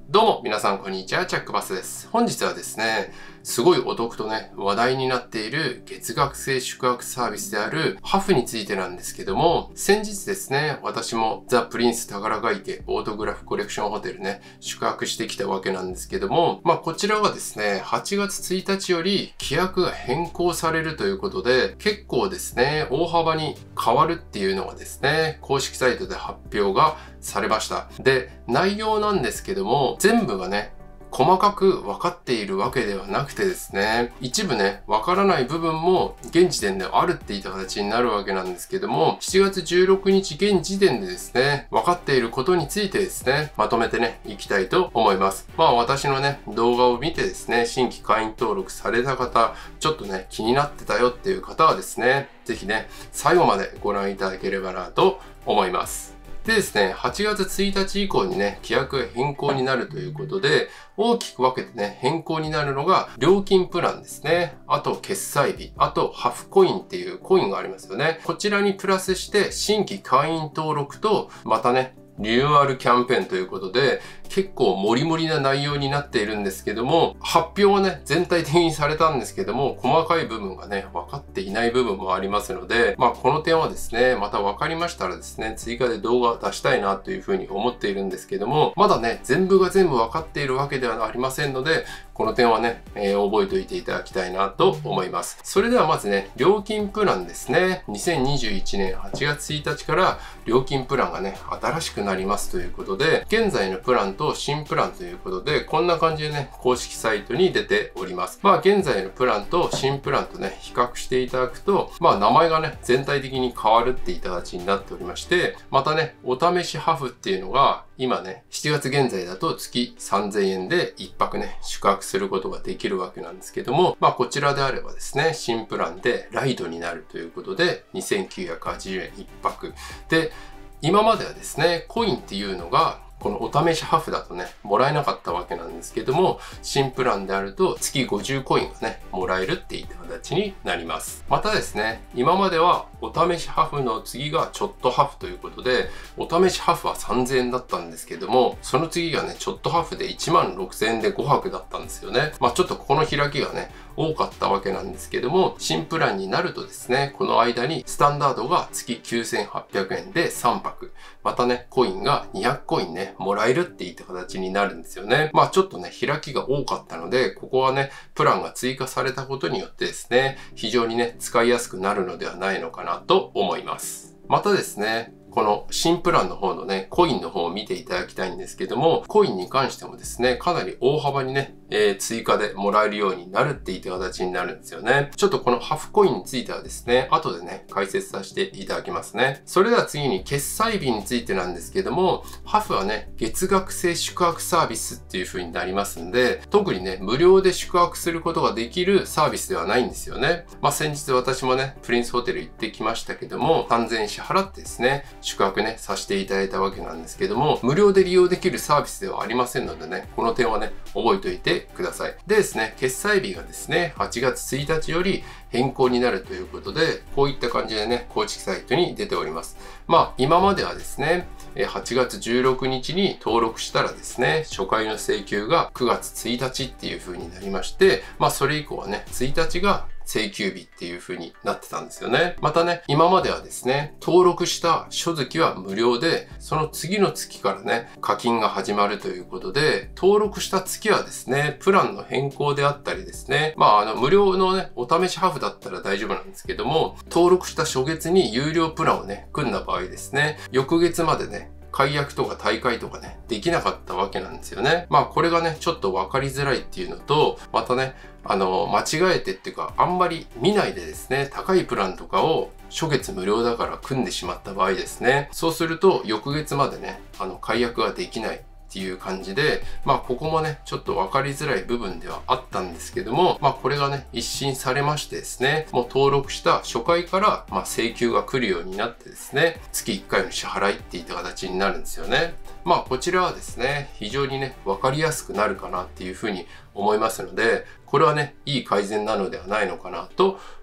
どうも皆さんこんにちは、チャックバスです。本日はですね、すごいお得とね、話題になっている月額制宿泊サービスであるハフについてなんですけども、先日ですね、私もザ・プリンス宝ヶ池オートグラフコレクションホテルね、宿泊してきたわけなんですけども、こちらがですね、8月1日より規約が変更されるということで、結構ですね、大幅に変わるっていうのがですね、公式サイトで発表がされました。で、内容なんですけども、全部がね、細かく分かっているわけではなくてですね、一部ね、分からない部分も現時点であるっていった形になるわけなんですけども、7月16日現時点でですね、分かっていることについてですね、まとめてね、いきたいと思います。私のね、動画を見てですね、新規会員登録された方、ちょっとね、気になってたよっていう方はですね、ぜひね、最後までご覧いただければなと思います。でですね、8月1日以降にね、規約が変更になるということで、大きく分けてね、変更になるのが、料金プランですね。あと、決済日。あと、ハフコインっていうコインがありますよね。こちらにプラスして、新規会員登録と、またね、リニューアルキャンペーンということで、結構モリモリな内容になっているんですけども、発表はね、全体的にされたんですけども、細かい部分がね、分かっていない部分もありますので、この点はですね、また分かりましたらですね、追加で動画を出したいなというふうに思っているんですけども、まだね、全部が全部分かっているわけではありませんので、この点はね、覚えておいていただきたいなと思います。それではまずね、料金プランですね。2021年8月1日から料金プランがね、新しくなりますということで、現在のプランと新プランということで、こんな感じでね、公式サイトに出ております。現在のプランと新プランとね、比較していただくと、名前がね、全体的に変わるっていった形になっておりまして、またね、お試しハフっていうのが、今ね、7月現在だと月3000円で1泊ね、宿泊することができるわけなんですけども、こちらであればですね、新プランでライトになるということで、2980円1泊。で、今まではですね、コインっていうのが、このお試しハフだとね、もらえなかったわけなんですけども、新プランであると月50コインがね、もらえるっていった形になります。またですね、今まではお試しハフの次がちょっとハフということで、お試しハフは3000円だったんですけども、その次がね、ちょっとハフで16000円で5泊だったんですよね。ちょっとここの開きがね、多かったわけなんですけども、新プランになるとですね、この間にスタンダードが月9800円で3泊。またね、コインが200コインね、もらえるっていった形になるんですよね。ちょっとね、開きが多かったので、ここはね、プランが追加されたことによってですね、非常にね、使いやすくなるのではないのかなと思います。またですね、この新プランの方のね、コインの方を見ていただきたいんですけども、コインに関してもですね、かなり大幅にね、追加でもらえるようになるっていった形になるんですよね。ちょっとこのハフコインについてはですね、後でね、解説させていただきますね。それでは次に決済日についてなんですけども、ハフはね、月額制宿泊サービスっていう風になりますんで、特にね、無料で宿泊することができるサービスではないんですよね。先日私もね、プリンスホテル行ってきましたけども、3000円支払ってですね、宿泊ね、させていただいたわけなんですけども、無料で利用できるサービスではありませんのでね、この点はね、覚えておいてください。でですね、決済日がですね、8月1日より変更になるということで、こういった感じでね、公式サイトに出ております。今まではですね、8月16日に登録したらですね、初回の請求が9月1日っていう風になりまして、それ以降はね、1日が請求日っていう風になってたんですよね。またね、今まではですね、登録した初月は無料で、その次の月からね、課金が始まるということで、登録した月はですね、プランの変更であったりですね、無料のね、お試しハーフだったら大丈夫なんですけども、登録した初月に有料プランをね、組んだ場合ですね、翌月までね、解約とか退会とかね、できなかったわけなんですよね。これがね、ちょっと分かりづらいっていうのと、またね、間違えてっていうか、あんまり見ないでですね、高いプランとかを初月無料だから組んでしまった場合ですね、そうすると翌月までね、解約ができないっていう感じで、ここもね、ちょっと分かりづらい部分ではあったんですけども、これがね、一新されましてですね、もう登録した初回から、請求が来るようになってですね、月1回の支払いっていった形になるんですよね。こちらはですね、非常にね、分かりやすくなるかなっていうふうに思いますので、これはね、いい改善なのではないのかなと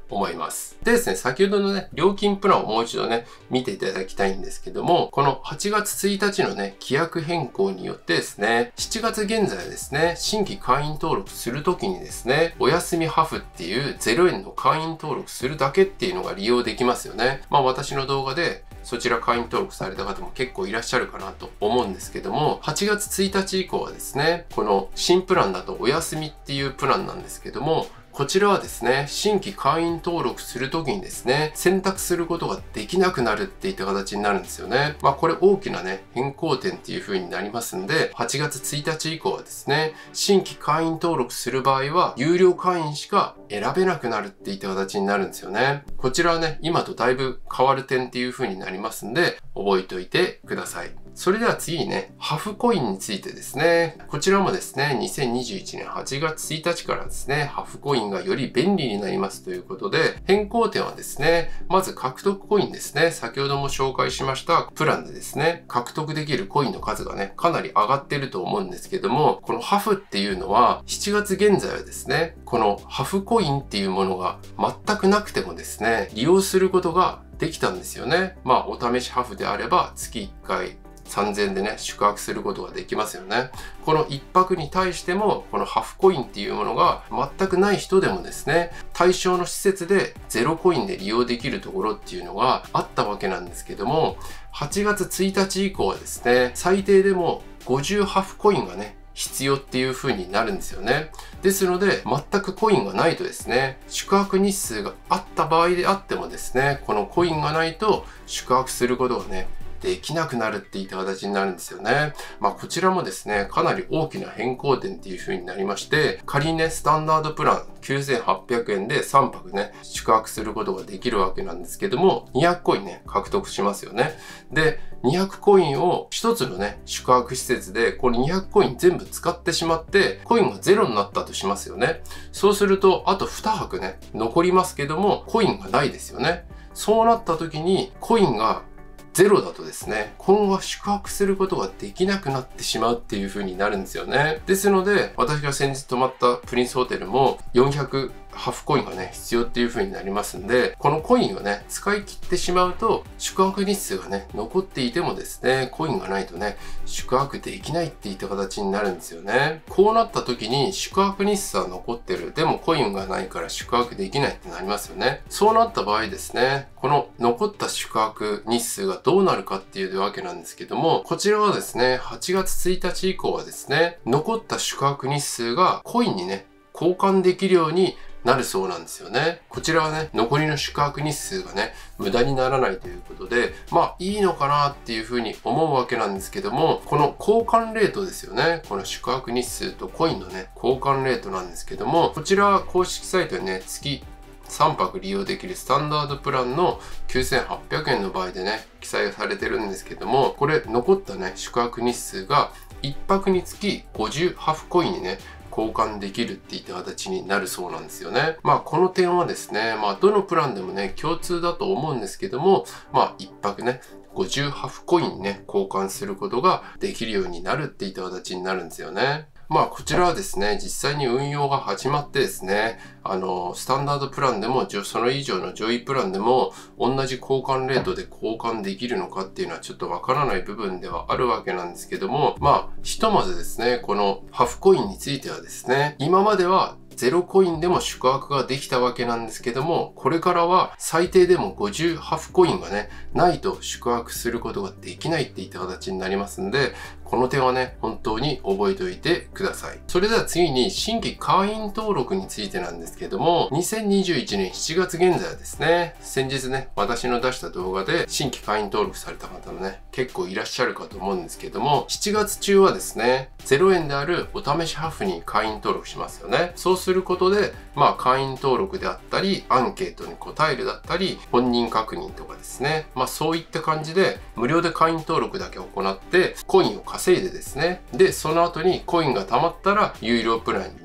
思います。でですね、先ほどのね、料金プランをもう一度ね、見ていただきたいんですけども、この8月1日のね、規約変更によってですね、7月現在ですね、新規会員登録するときにですね、おやすみハフっていう0円の会員登録するだけっていうのが利用できますよね。私の動画でそちら会員登録された方も結構いらっしゃるかなと思うんですけども、8月1日以降はですね、この新プランだとお休みっていうプランなんですけども、こちらはですね、新規会員登録するときにですね、選択することができなくなるっていった形になるんですよね。これ大きなね、変更点っていう風になりますんで、8月1日以降はですね、新規会員登録する場合は、有料会員しか選べなくなるっていった形になるんですよね。こちらはね、今とだいぶ変わる点っていう風になりますんで、覚えておいてください。それでは次にね、ハフコインについてですね。こちらもですね、2021年8月1日からですね、ハフコインがより便利になりますということで、変更点はですね、まず獲得コインですね。先ほども紹介しましたプランでですね、獲得できるコインの数がね、かなり上がってると思うんですけども、このハフっていうのは、7月現在はですね、このハフコインっていうものが全くなくてもですね、利用することができたんですよね。お試しハフであれば月1回、3000円でね、宿泊することができますよね。この1泊に対しても、このハフコインっていうものが全くない人でもですね、対象の施設で0コインで利用できるところっていうのがあったわけなんですけども、8月1日以降はですね、最低でも50ハフコインがね、必要っていう風になるんですよね。ですので、全くコインがないとですね、宿泊日数があった場合であってもですね、このコインがないと宿泊することがね、できなくなるっていった形になるんですよね。こちらもですね、かなり大きな変更点っていう風になりまして、仮にね、スタンダードプラン9800円で3泊ね、宿泊することができるわけなんですけども、200コインね、獲得しますよね。で、200コインを一つのね、宿泊施設で、これ200コイン全部使ってしまって、コインがゼロになったとしますよね。そうすると、あと2泊ね、残りますけども、コインがないですよね。そうなった時に、コインがゼロだとですね、今後は宿泊することができなくなってしまうっていう風になるんですよね。ですので、私が先日泊まったプリンスホテルも400ハフコインがね、必要っていう風になりますんで、このコインをね、使い切ってしまうと、宿泊日数がね、残っていてもですね、コインがないとね、宿泊できないっていった形になるんですよね。こうなった時に、宿泊日数は残ってる。でもコインがないから宿泊できないってなりますよね。そうなった場合ですね、この残った宿泊日数がどうなるかっていうわけなんですけども、こちらはですね、8月1日以降はですね、残った宿泊日数がコインにね、交換できるようになるそうなんですよね。こちらはね、残りの宿泊日数がね、無駄にならないということで、いいのかなっていうふうに思うわけなんですけども、この交換レートですよね。この宿泊日数とコインのね、交換レートなんですけども、こちらは公式サイトにね、月3泊利用できるスタンダードプランの9800円の場合でね、記載されてるんですけども、これ残ったね、宿泊日数が1泊につき50ハフコインにね、交換できるっていった形になるそうなんですよね。この点はですね、どのプランでもね、共通だと思うんですけども、1泊ね、50ハフコインね、交換することができるようになるっていった形になるんですよね。こちらはですね、実際に運用が始まってですね、スタンダードプランでも、それ以上の上位プランでも、同じ交換レートで交換できるのかっていうのはちょっとわからない部分ではあるわけなんですけども、ひとまずですね、このハフコインについてはですね、今までは0コインでも宿泊ができたわけなんですけども、これからは最低でも50ハフコインがね、ないと宿泊することができないっていった形になりますんで、この点はね、本当に覚えておいてください。それでは次に新規会員登録についてなんですけども、2021年7月現在はですね、先日ね、私の出した動画で新規会員登録された方のね、結構いらっしゃるかと思うんですけども、7月中はですね、0円であるお試しハフに会員登録しますよね。そうすることで、会員登録であったり、アンケートに答えるだったり、本人確認とかですね、そういった感じで、無料で会員登録だけ行って、コインを稼いでですね、で、その後にコインが貯まったら、有料プランにね、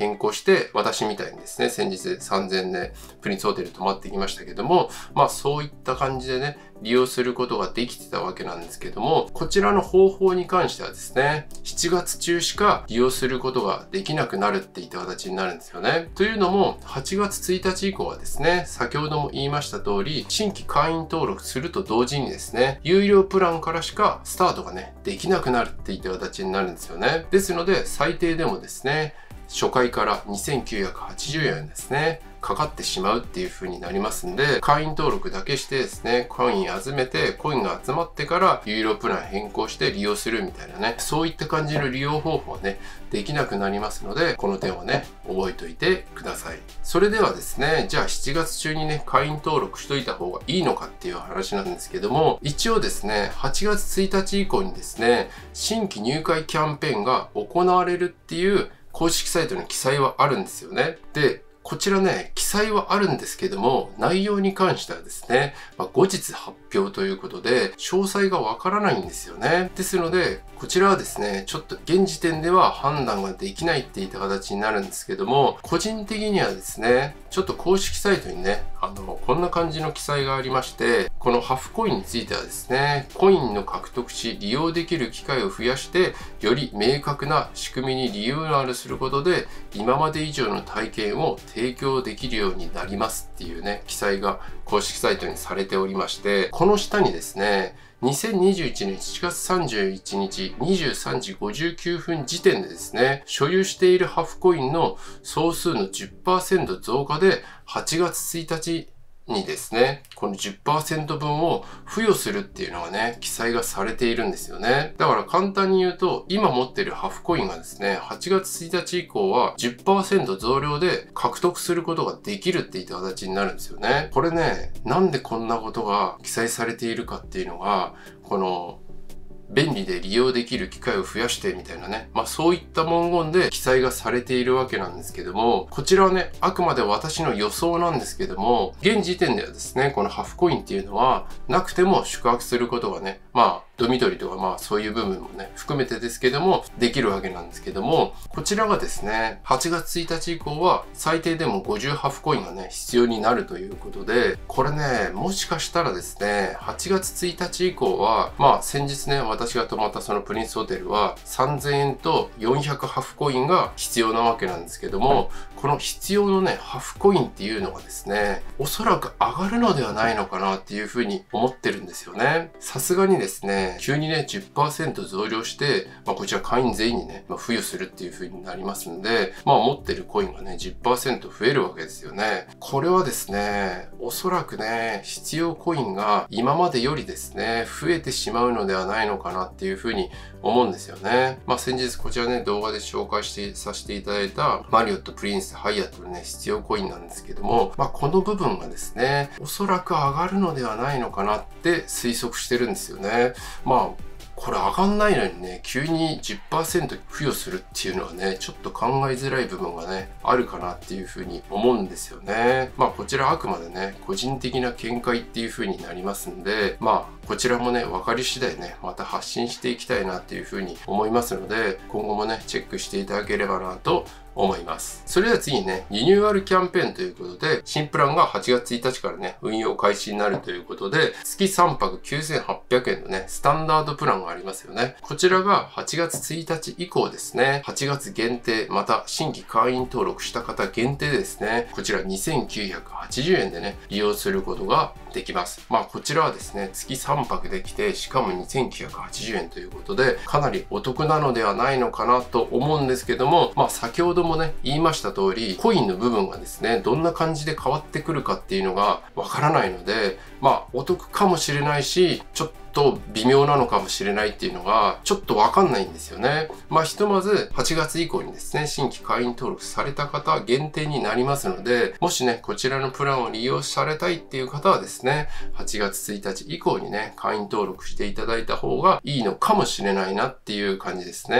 変更して、私みたいにですね、先日3000円でプリンスホテル泊まってきましたけども、そういった感じでね、利用することができてたわけなんですけども、こちらの方法に関してはですね、7月中しか利用することができなくなるっていった形になるんですよね。というのも、8月1日以降はですね、先ほども言いました通り、新規会員登録すると同時にですね、有料プランからしかスタートがね、できなくなるっていった形になるんですよね。ですので、最低でもですね、初回から2980円ですね、かかってしまうっていう風になりますんで、会員登録だけしてですね、コイン集めて、コインが集まってから有料プラン変更して利用するみたいなね、そういった感じの利用方法はね、できなくなりますので、この点はね、覚えておいてください。それではですね、じゃあ7月中にね、会員登録しといた方がいいのかっていう話なんですけども、一応ですね、8月1日以降にですね、新規入会キャンペーンが行われるっていう公式サイトに記載はあるんですよね。で、こちらね、記載はあるんですけども、内容に関してはですね、後日発表ということで、詳細がわからないんですよね。ですので、こちらはですね、ちょっと現時点では判断ができないっていった形になるんですけども、個人的にはですね、ちょっと公式サイトにね、こんな感じの記載がありまして、このハフコインについてはですね、コインの獲得し利用できる機会を増やして、より明確な仕組みにリニューアルすることで、今まで以上の体験を提供できるようになりますっていうね、記載が公式サイトにされておりまして、この下にですね、2021年7月31日23時59分時点でですね、所有しているハフコインの総数の 10% 増加で8月1日にですね、この 10% 分を付与するっていうのがね、記載がされているんですよね。だから簡単に言うと、今持ってるハフコインがですね、8月1日以降は 10% 増量で獲得することができるっていった形になるんですよね。これね、なんでこんなことが記載されているかっていうのが、この便利で利用できる機会を増やしてみたいなね。そういった文言で記載がされているわけなんですけども、こちらはね、あくまで私の予想なんですけども、現時点ではですね、このハフコインっていうのは、なくても宿泊することがね、ドミトリーとかそういう部分もね、含めてですけども、できるわけなんですけども、こちらがですね、8月1日以降は最低でも50ハフコインがね、必要になるということで、これね、もしかしたらですね、8月1日以降は、先日ね、私が泊まったそのプリンスホテルは3000円と400ハフコインが必要なわけなんですけども、この必要のね、ハフコインっていうのがですね、おそらく上がるのではないのかなっていうふうに思ってるんですよね。さすがにですね、急にね、10% 増量して、こちら会員全員にね、付与するっていう風になりますんで、持ってるコインがね、10% 増えるわけですよね。これはですね、おそらくね、必要コインが今までよりですね、増えてしまうのではないのかなっていう風に思うんですよね。先日こちらね、動画で紹介させていただいたマリオット、プリンス、ハイアットのね、必要コインなんですけども、この部分がですね、おそらく上がるのではないのかなって推測してるんですよね。これ上がんないのにね、急に 10% 付与するっていうのはね、ちょっと考えづらい部分がね、あるかなっていうふうに思うんですよね。こちらあくまでね、個人的な見解っていうふうになりますんで、こちらもね、分かり次第ね、また発信していきたいなっていうふうに思いますので、今後もね、チェックしていただければなと思います。それでは次にね、リニューアルキャンペーンということで、新プランが8月1日からね、運用開始になるということで、月3泊9800円のね、スタンダードプランがありますよね。こちらが8月1日以降ですね、8月限定、また新規会員登録した方限定ですね、こちら2980円でね、利用することができます。こちらはですね、月3泊できて、しかも2980円ということで、かなりお得なのではないのかなと思うんですけども、先ほどもね、言いました通り、コインの部分がですね、どんな感じで変わってくるかっていうのがわからないので、お得かもしれないし、ちょっと微妙なのかもしれないっていうのが、ちょっとわかんないんですよね。ひとまず8月以降にですね、新規会員登録された方限定になりますので、もしね、こちらのプランを利用されたいっていう方はですね、8月1日以降にね、会員登録していただいた方がいいのかもしれないなっていう感じですね。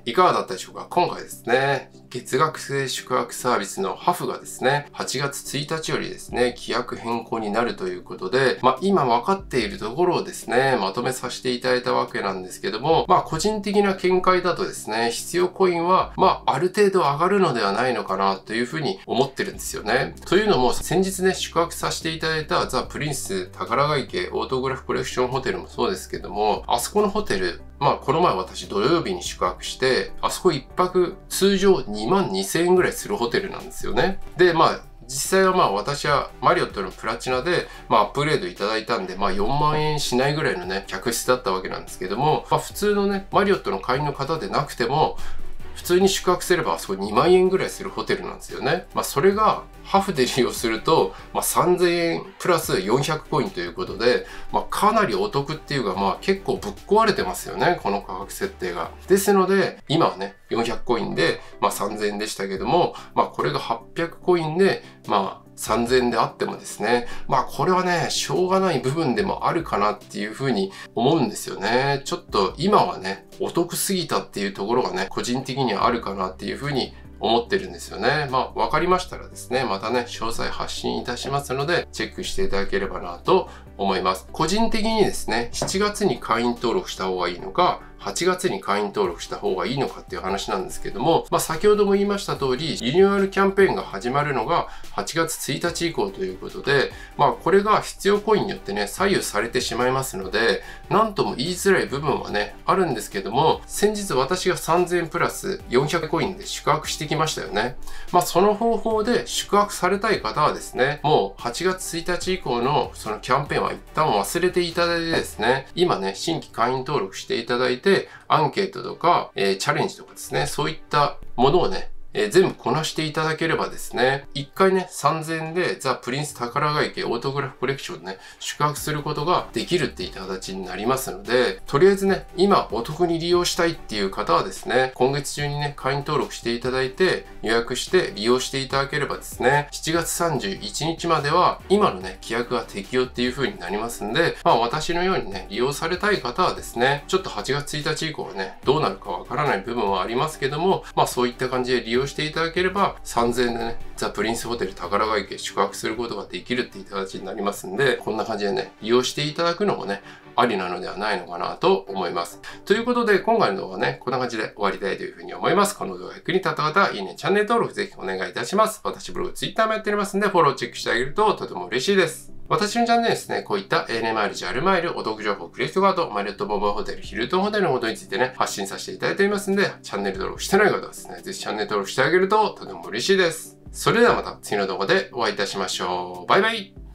いかがだったでしょうか？今回ですね、月額制宿泊サービスのハフがですね、8月1日よりですね、規約変更になるということで、今分かっているところをですね、まとめさせていただいたわけなんですけども、個人的な見解だとですね、必要コインは、ある程度上がるのではないのかなというふうに思ってるんですよね。というのも、先日ね、宿泊させていただいたザ・プリンス宝ヶ池オートグラフコレクションホテルもそうですけども、あそこのホテル、この前私土曜日に宿泊して、あそこ一泊通常22,000円ぐらいするホテルなんですよね。で、実際は私はマリオットのプラチナで、アップグレードいただいたんで、4万円しないぐらいのね、客室だったわけなんですけども、普通のね、マリオットの会員の方でなくても、普通に宿泊すればあそこ2万円ぐらいするホテルなんですよね。それがハフで利用すると、3000円プラス400コインということで、かなりお得っていうか、結構ぶっ壊れてますよね、この価格設定が。ですので、今はね、400コインで、3000円でしたけども、これが800コインで、3000円であってもですね、これはね、しょうがない部分でもあるかなっていうふうに思うんですよね。ちょっと今はね、お得すぎたっていうところがね、個人的にはあるかなっていうふうに思ってるんですよね。わかりましたらですね、またね、詳細発信いたしますので、チェックしていただければなと思います。個人的にですね、7月に会員登録した方がいいのか、8月に会員登録した方がいいのかっていう話なんですけども、先ほども言いました通り、リニューアルキャンペーンが始まるのが8月1日以降ということで、これが必要コインによってね、左右されてしまいますので、なんとも言いづらい部分はね、あるんですけども、先日私が3000円プラス400コインで宿泊してきましたよね。その方法で宿泊されたい方はですね、もう8月1日以降のそのキャンペーンは一旦忘れていただいてですね、今ね、新規会員登録していただいて、アンケートとか、チャレンジとかですね、そういったものをね、全部こなしていただければですね、一回ね、3000円でザ・プリンス宝ヶ池オートグラフコレクションね、宿泊することができるっていった形になりますので、とりあえずね、今お得に利用したいっていう方はですね、今月中にね、会員登録していただいて、予約して利用していただければですね、7月31日までは、今のね、規約が適用っていう風になりますんで、私のようにね、利用されたい方はですね、ちょっと8月1日以降はね、どうなるかわからない部分はありますけども、そういった感じで利用していただければ3000円でね、ザ・プリンスホテル宝ヶ池宿泊することができるっていう形になりますんで、こんな感じでね、利用していただくのもね、ありなのではないのかなと思います。ということで、今回の動画はね、こんな感じで終わりたいというふうに思います。この動画が役に立った方は、いいね、チャンネル登録ぜひお願いいたします。私ブログ、Twitter もやっておりますんで、フォローチェックしてあげるととても嬉しいです。私のチャンネルですね、こういった ANA マイル、JAL マイル、お得情報、クレジットカード、マリオットボンバーホテル、ヒルトンホテルのことについてね、発信させていただいておりますんで、チャンネル登録してない方はですね、ぜひチャンネル登録してあげるととても嬉しいです。それではまた次の動画でお会いいたしましょう。バイバイ。